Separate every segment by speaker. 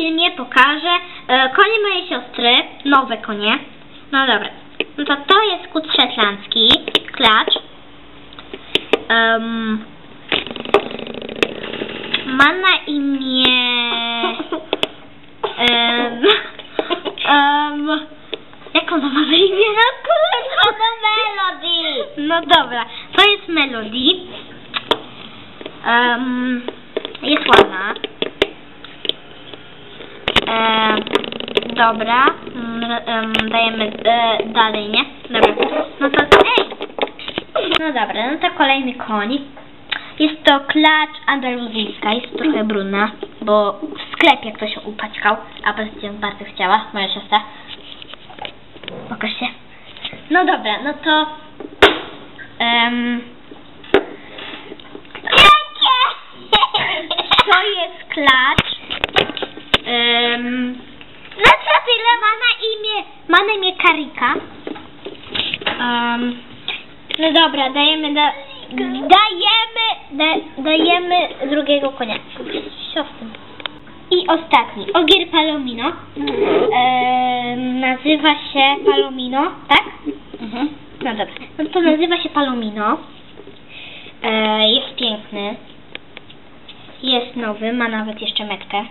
Speaker 1: filmie pokażę konie mojej siostry, nowe konie. No dobra, no to jest kód szetlandzki, klacz. Ma na imię... jak ona ma na imię?
Speaker 2: To Melody.
Speaker 1: No dobra, to jest Melody. Jest ładna. Dobra. Dajemy dalej, nie? Dobra. No to... Ej! No dobra, no to kolejny koń. Jest to klacz andaluzyjska. Jest trochę brudna, bo w sklepie ktoś ją upaćkał, a potem bardzo chciała, moja siostra. Pokaż się. No dobra, no to... to jest klacz.
Speaker 2: No co tyle?
Speaker 1: Ma na imię Karika. No dobra, dajemy drugiego konia. Siostry. I ostatni, Ogier Palomino. Nazywa się Palomino, tak? No dobra, no to nazywa się Palomino. Jest piękny. Jest nowy, ma nawet jeszcze metkę.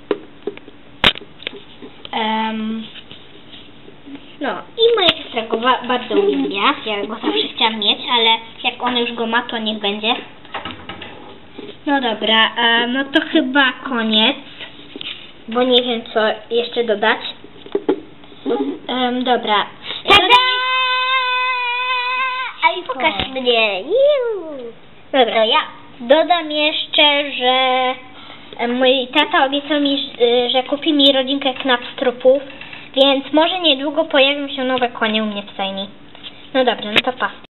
Speaker 1: No i moja siostra go bardzo uwielbia. Ja go zawsze chciałam mieć, ale jak ona już go ma, to niech będzie. No dobra, no to chyba koniec, bo nie wiem co jeszcze dodać. Dobra.
Speaker 2: A i pokaż mnie.
Speaker 1: Dobra, ja dodam jeszcze, że mój tata obiecał mi, że kupi mi rodzinkę knapstropów, więc może niedługo pojawią się nowe konie u mnie w stajni. No dobra, no to pa.